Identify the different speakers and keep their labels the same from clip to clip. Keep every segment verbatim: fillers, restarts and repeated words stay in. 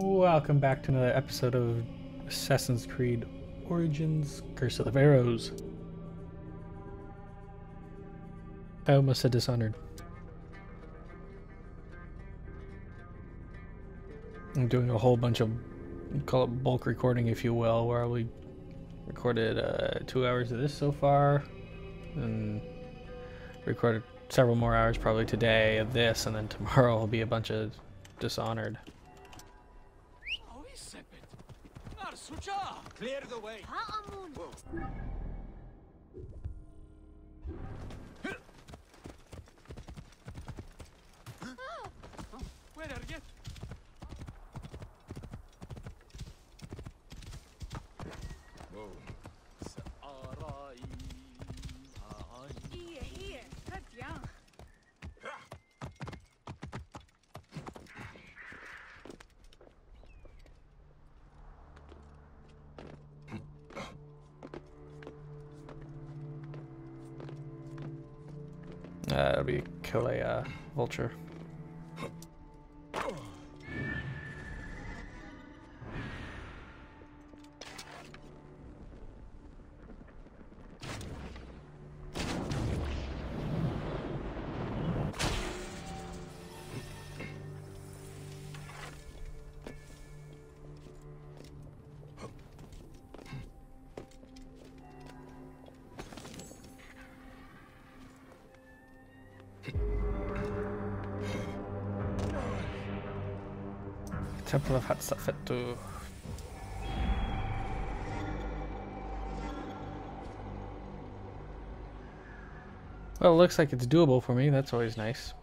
Speaker 1: Welcome back to another episode of Assassin's Creed Origins Curse of the Pharaohs. I almost said Dishonored. I'm doing a whole bunch of, call it bulk recording if you will, where we recorded uh, two hours of this so far, and recorded several more hours probably today of this, and then tomorrow will be a bunch of Dishonored.
Speaker 2: Clear the way. Where are you?
Speaker 1: Uh, it'll be kill a uh, vulture. Temple of Hatsafetu. Well, it looks like it's doable for me. That's always nice.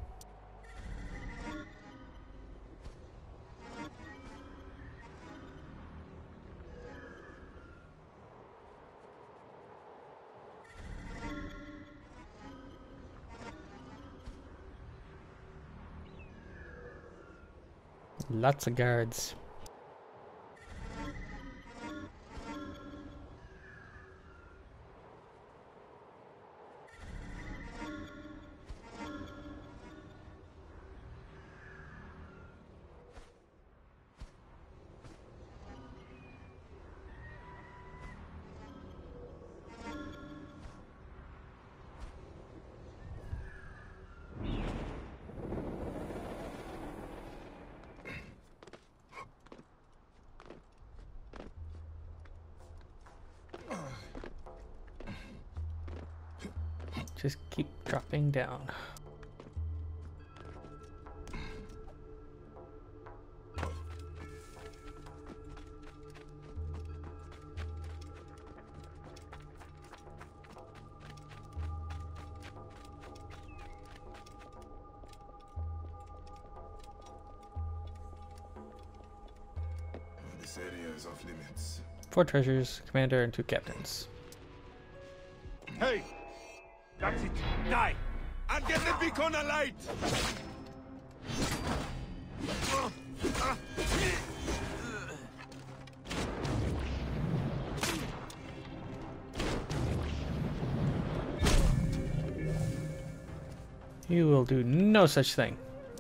Speaker 1: Lots of guards. Just keep dropping down.
Speaker 3: This area is off limits.
Speaker 1: Four treasures, commander, and two captains.
Speaker 3: Hey! That's it! Die! And get the beacon alight!
Speaker 1: You will do no such thing.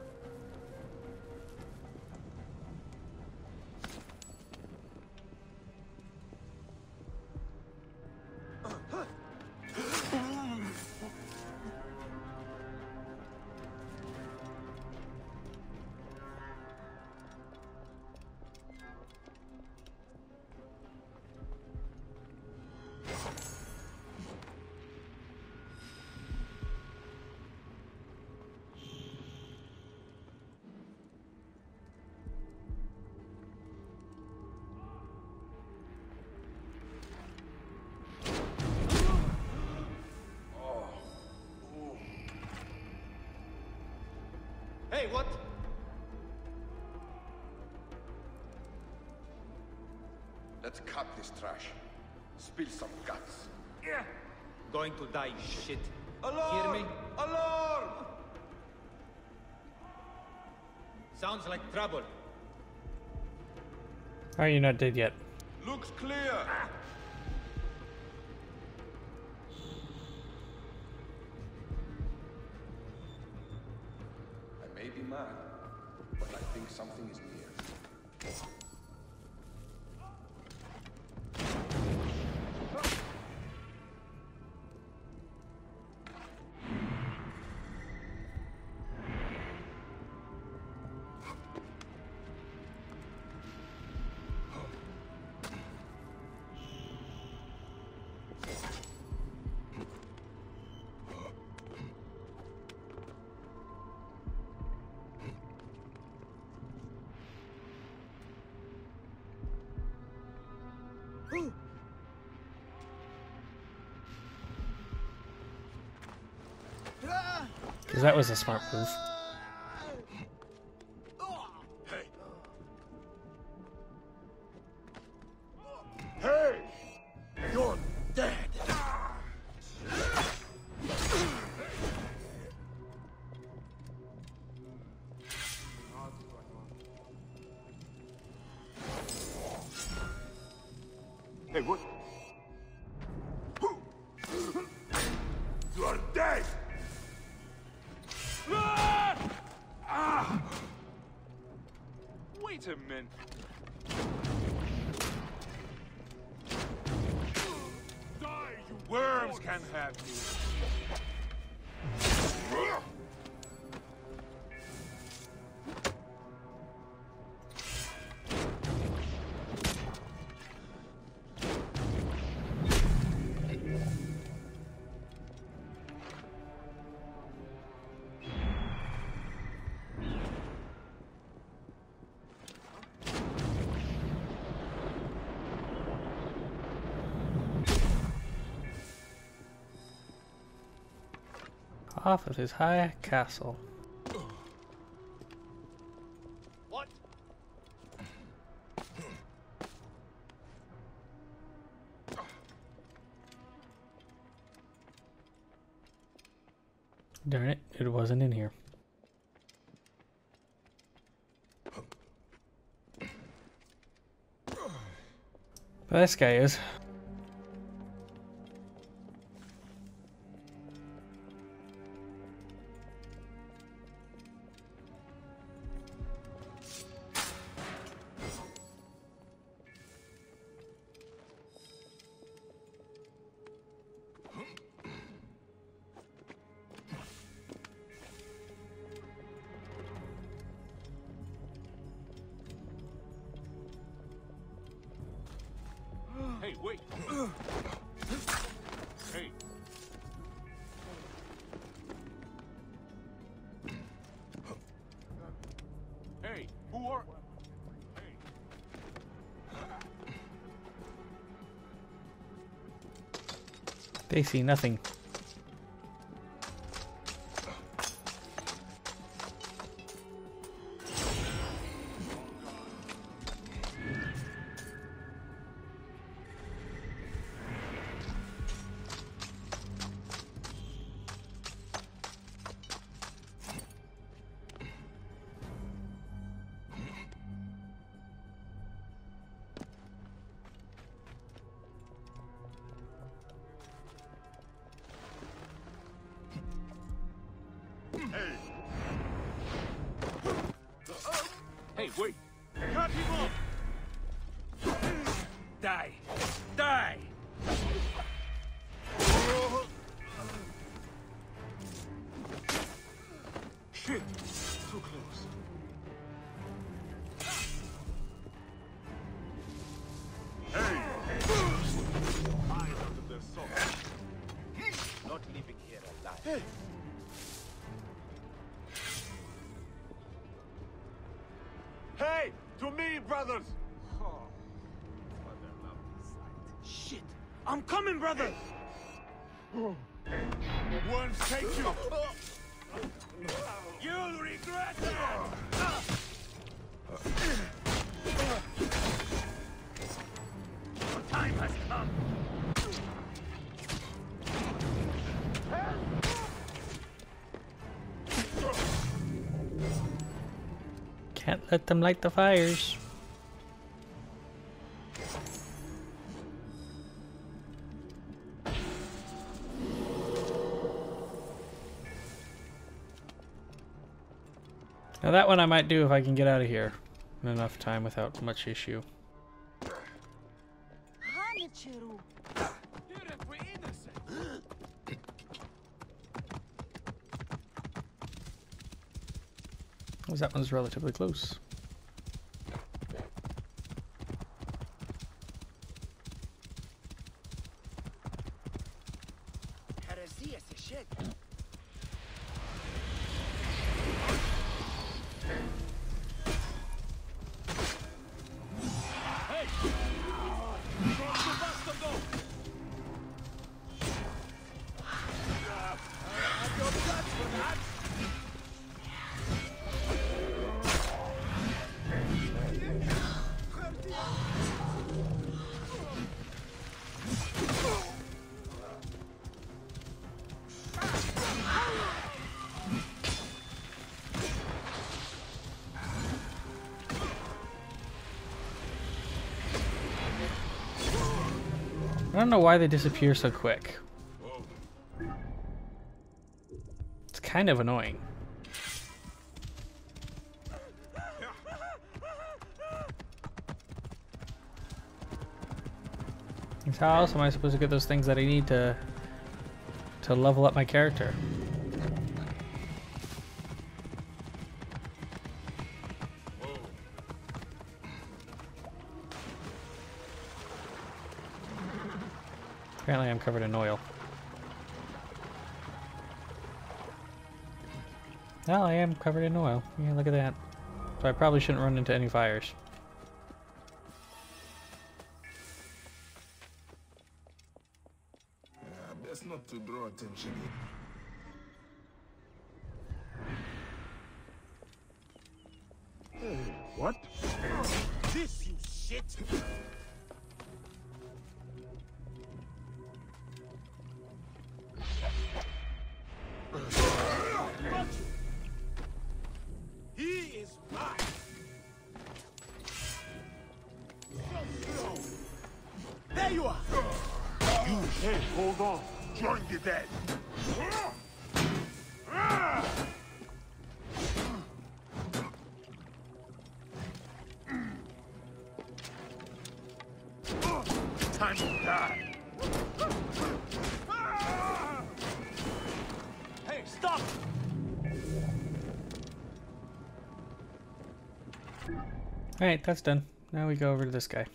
Speaker 2: Hey, what?
Speaker 3: Let's cut this trash. Spill some guts.
Speaker 2: Yeah. Going to die, shit.
Speaker 3: Alarm!
Speaker 2: Hear me?
Speaker 3: Alarm!
Speaker 2: Sounds like trouble.
Speaker 1: Are you not dead yet?
Speaker 3: Looks clear. I may be mad, but I think something is near.
Speaker 1: Because that was a smart move.
Speaker 3: Hey! Hey! You're dead! Hey, what? You are dead! Ah! Wait a minute. Die, you worms can have you.
Speaker 1: Off of his high castle.
Speaker 2: What?
Speaker 1: Darn it, it wasn't in here. But this guy is.
Speaker 3: Hey, wait! Hey! Hey, who are... Hey!
Speaker 1: They see nothing.
Speaker 3: Hey, wait! Cut him off! Die! Die! Shit! Too close. Hey! Eyes out of their sockets.
Speaker 2: Not leaving here alive.
Speaker 3: Hey! Hey! To me, brothers!
Speaker 2: Oh, what a lovely sight.
Speaker 3: Shit! I'm coming, brother! Once take you! You'll regret that! Your time has come!
Speaker 1: Can't let them light the fires. Now that one I might do if I can get out of here. in enough time without much issue. Because that one's relatively close. I don't know why they disappear so quick. It's kind of annoying. How else am I supposed to get those things that I need to to level up my character? Apparently I'm covered in oil. Well, I am covered in oil. Yeah, look at that. So I probably shouldn't run into any fires.
Speaker 3: Yeah, best not to draw attention. Hey, what? This, you shit! He is mine. There you are. You, hey, hold on. Join the dead. Time to die. Hey, stop!
Speaker 1: Alright, that's done. Now we go over to this guy.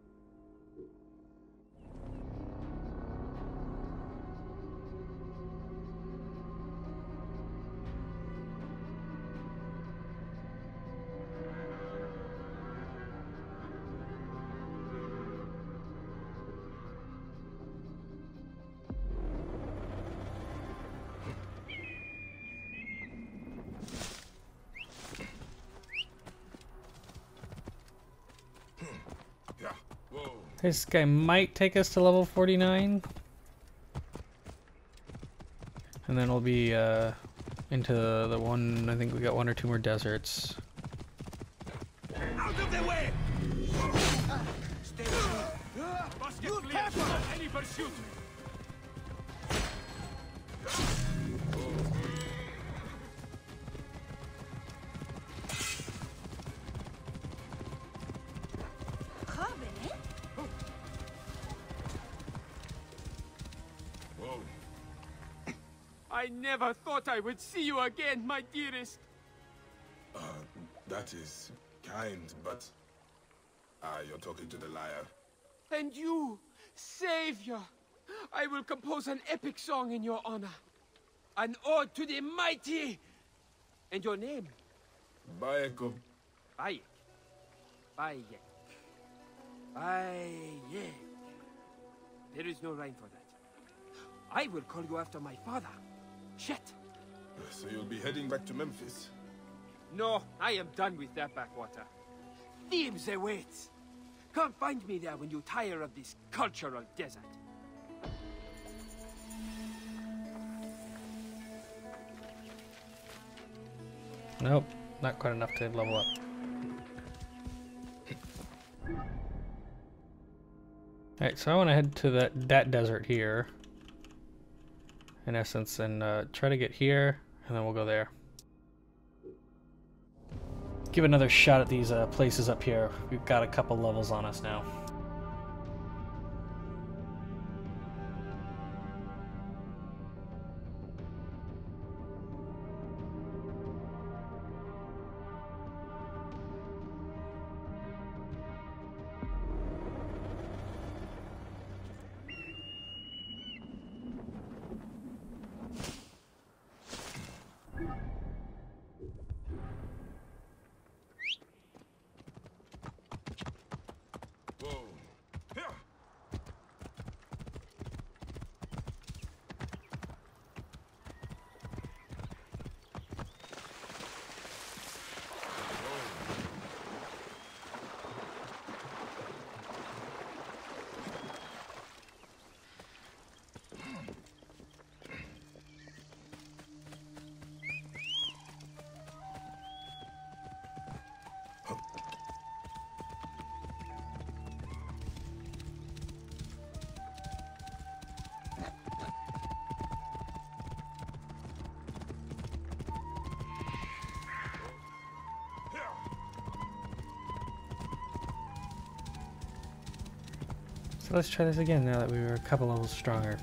Speaker 1: This guy might take us to level forty-nine. And then we'll be uh, into the, the one, I think we got one or two more deserts.
Speaker 3: Out of the way! Stay Basket clear. Any pursuit.
Speaker 2: I never thought I would see you again, my dearest.
Speaker 3: Uh, that is kind, but... Ah, you're talking to the liar.
Speaker 2: And you, savior. I will compose an epic song in your honor. An ode to the mighty. And your name?
Speaker 3: Bayeko.
Speaker 2: Bayek. Bayek. Bayek. There is no rhyme for that. I will call you after my father. Shit.
Speaker 3: So you'll be heading back to Memphis?
Speaker 2: No, I am done with that backwater. Thieves await. Come find me there when you tire of this cultural desert.
Speaker 1: Nope, not quite enough to level up. Alright, so I want to head to that, that desert here. In essence, and uh, try to get here, and then we'll go there. give another shot at these uh, places up here. We've got a couple levels on us now. So let's try this again now that we were a couple levels stronger.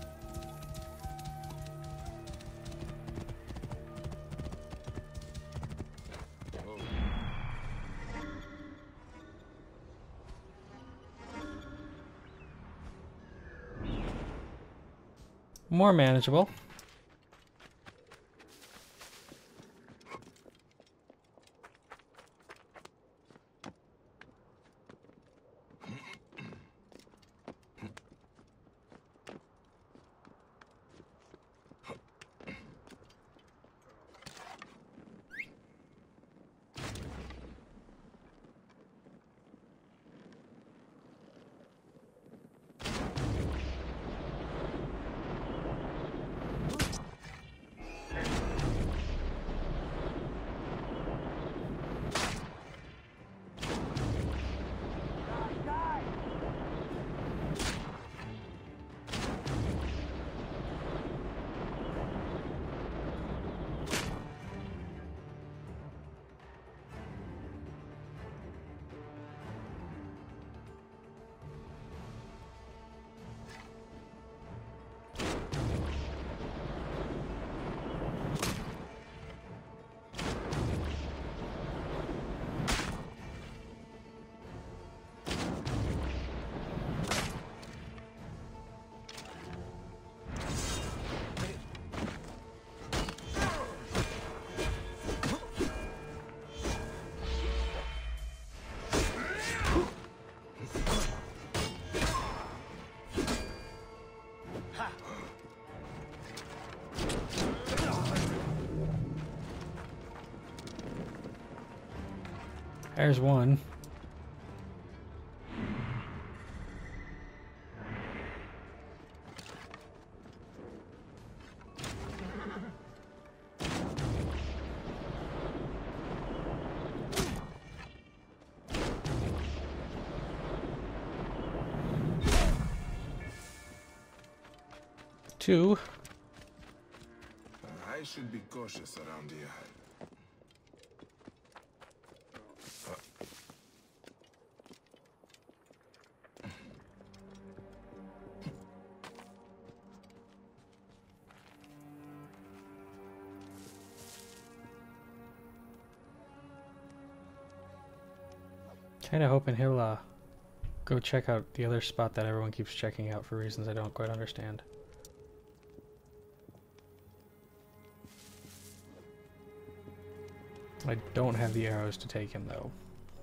Speaker 1: More manageable. There's one. Two.
Speaker 3: I should be cautious around here.
Speaker 1: Kinda hoping he'll uh, go check out the other spot that everyone keeps checking out for reasons I don't quite understand. I don't have the arrows to take him though.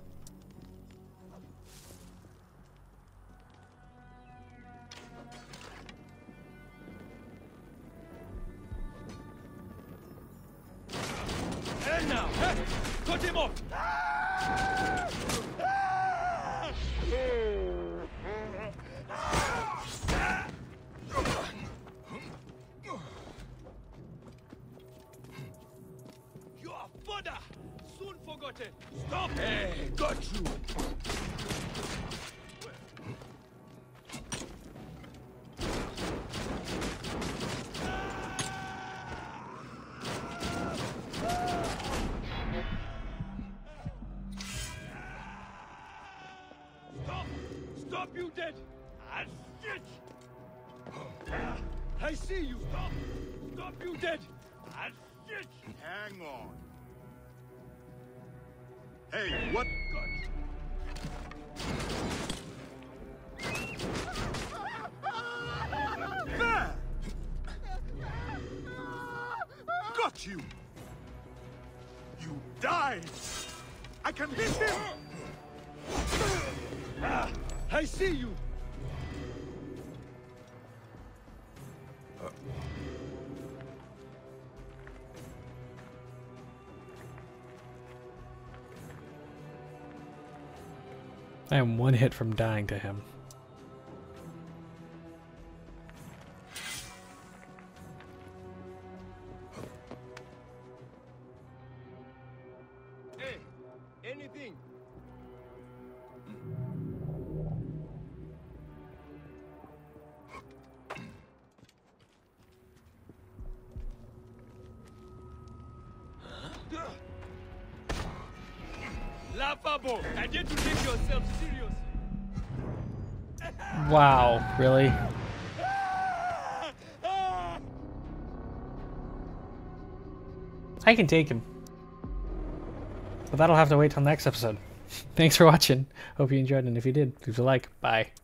Speaker 2: And now, cut him off! Stop! Hey, got you! Stop, you dead! Ah, shit! Ah, I see you! Stop! Stop, you dead! Ah, shit!
Speaker 4: Hang on. Hey, what? There! Got you! You died! I can hit him!
Speaker 2: Ah, I see you!
Speaker 1: I am one hit from dying to him.
Speaker 2: Hey, anything? Laughable! I dare to take yourself seriously.
Speaker 1: Wow, really? I can take him. But that'll have to wait till next episode. Thanks for watching. Hope you enjoyed, and if you did, leave a like. Bye.